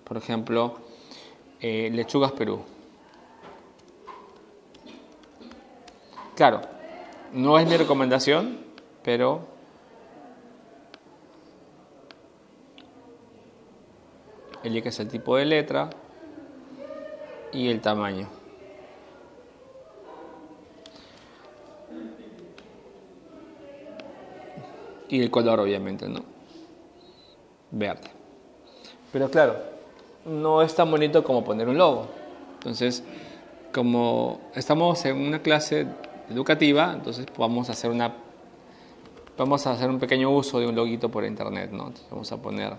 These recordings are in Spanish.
Por ejemplo, Lechugas Perú. Claro, no es mi recomendación, pero eliges el tipo de letra y el tamaño. Y el color, obviamente, ¿no? Verde. Pero claro, no es tan bonito como poner un logo. Entonces, como estamos en una clase educativa, entonces vamos a hacer un pequeño uso de un loguito por internet, ¿no? Entonces vamos a poner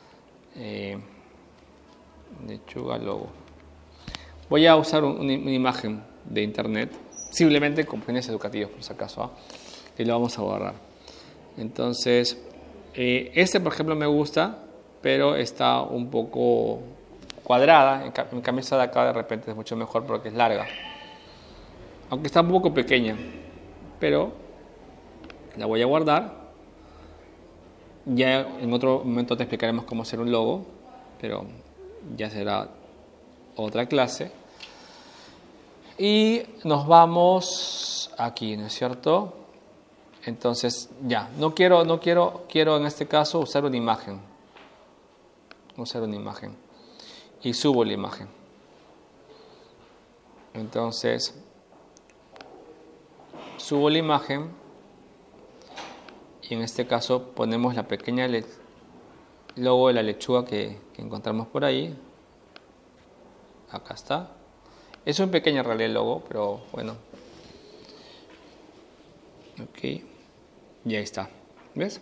lechuga logo. Voy a usar una imagen de internet, simplemente con fines educativos, por si acaso, ¿eh? Y lo vamos a borrar. Entonces, este por ejemplo me gusta, pero está un poco cuadrada. En cambio esta de acá de repente es mucho mejor porque es larga, aunque está un poco pequeña, pero la voy a guardar. Ya en otro momento te explicaremos cómo hacer un logo, pero ya será otra clase. Y nos vamos aquí, ¿no es cierto? Entonces ya, quiero en este caso usar una imagen. Y subo la imagen. Entonces subo la imagen y en este caso ponemos la pequeña logo de la lechuga que encontramos por ahí. Acá está. Es un pequeño en realidad el logo, pero bueno. Ok. Y ahí está. ¿Ves?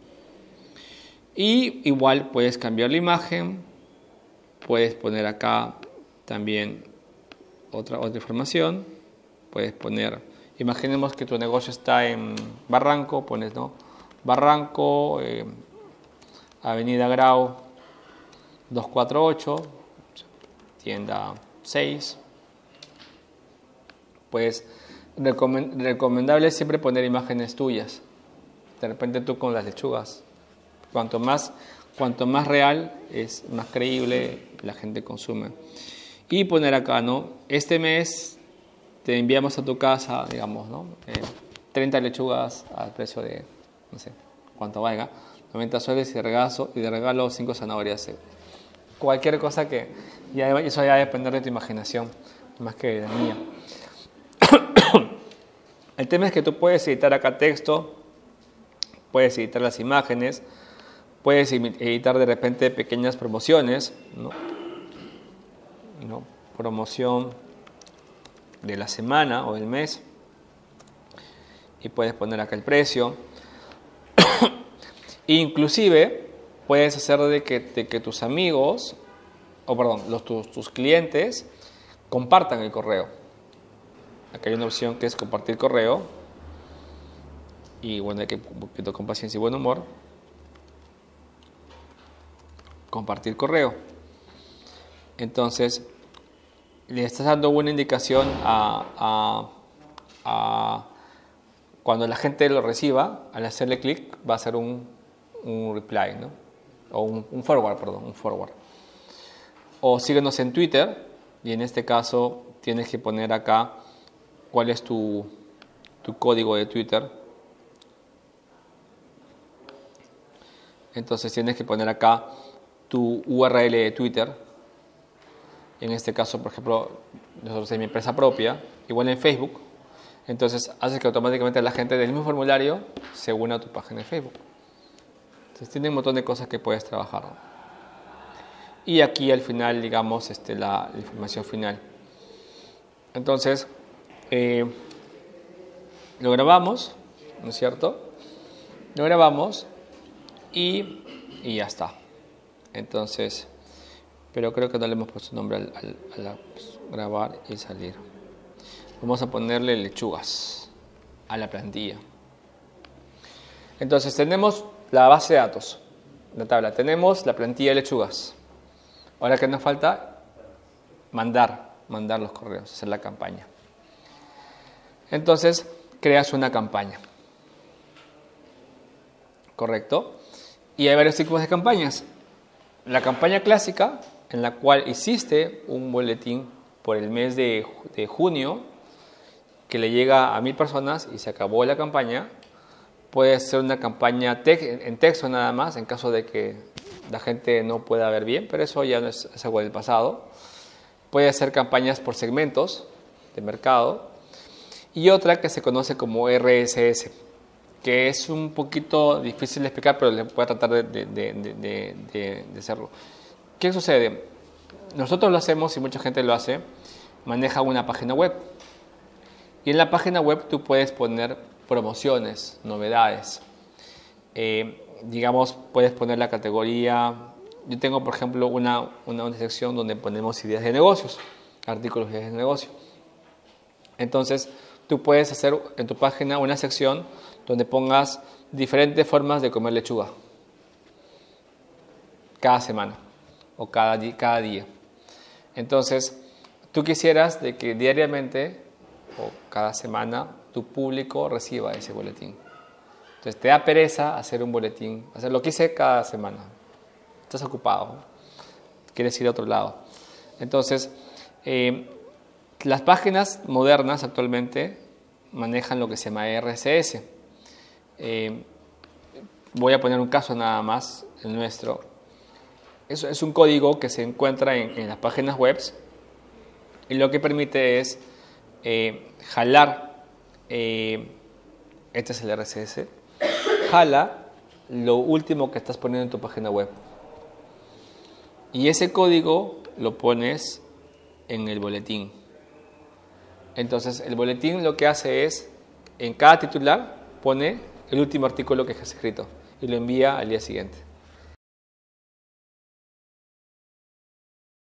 Y igual puedes cambiar la imagen. Puedes poner acá también otra información. Puedes poner, imaginemos que tu negocio está en Barranco, pones, ¿no? Barranco, Avenida Grau 248, tienda 6. Pues recomendable es siempre poner imágenes tuyas. De repente tú con las lechugas. Cuanto más real, es más creíble, la gente consume. Y poner acá, ¿no? Este mes te enviamos a tu casa, digamos, ¿no? 30 lechugas al precio de, no sé, cuánto valga, 90 soles y de regalo 5 zanahorias. Cualquier cosa que, eso ya va a depender de tu imaginación, más que de la mía. El tema es que tú puedes editar acá texto, puedes editar las imágenes, puedes editar de repente pequeñas promociones, ¿no? Promoción de la semana o del mes, y puedes poner acá el precio. Inclusive puedes hacer de que tus amigos, tus clientes compartan el correo. Acá hay una opción que es compartir correo, y bueno, hay que un poquito con paciencia y buen humor. Compartir correo. Entonces le estás dando una indicación cuando la gente lo reciba. Al hacerle clic va a ser un reply, ¿no? O un forward. O síguenos en Twitter, y en este caso tienes que poner acá cuál es tu código de Twitter. Entonces tienes que poner acá tu URL de Twitter. En este caso, por ejemplo, nosotros en mi empresa propia, igual en Facebook. Entonces haces que automáticamente la gente del mismo formulario se una a tu página de Facebook. Entonces tiene un montón de cosas que puedes trabajar. Y aquí al final, digamos, la información final. Entonces, lo grabamos, ¿no es cierto? Lo grabamos y ya está. Entonces, pero creo que no le hemos puesto nombre a grabar y salir. Vamos a ponerle lechugas a la plantilla. Entonces tenemos la base de datos, la tabla. Tenemos la plantilla de lechugas. Ahora, ¿qué nos falta? Mandar los correos, hacer la campaña. Entonces creas una campaña. ¿Correcto? Y hay varios tipos de campañas. La campaña clásica, en la cual hiciste un boletín por el mes de junio que le llega a 1000 personas y se acabó la campaña. Puede ser una campaña en texto nada más, en caso de que la gente no pueda ver bien, pero eso ya no es algo del pasado. Puede ser campañas por segmentos de mercado. Y otra que se conoce como RSS, que es un poquito difícil de explicar, pero le voy a tratar de hacerlo. ¿Qué sucede? Nosotros lo hacemos y mucha gente lo hace, maneja una página web. Y en la página web tú puedes poner promociones, novedades. Digamos, puedes poner la categoría. Yo tengo, por ejemplo, una sección donde ponemos ideas de negocios, artículos de ideas de negocio. Entonces, tú puedes hacer en tu página una sección donde pongas diferentes formas de comer lechuga cada semana o cada día. Entonces, tú quisieras de que diariamente o cada semana tu público reciba ese boletín. Entonces, te da pereza hacer un boletín, hacer lo que hice cada semana. Estás ocupado, quieres ir a otro lado. Entonces, las páginas modernas actualmente manejan lo que se llama RSS. Voy a poner un caso nada más, el nuestro. Eso es un código que se encuentra en las páginas web y lo que permite es jalar, este es el RSS, jala lo último que estás poniendo en tu página web. Y ese código lo pones en el boletín. Entonces, el boletín lo que hace es, en cada titular, pone el último artículo que has escrito y lo envía al día siguiente.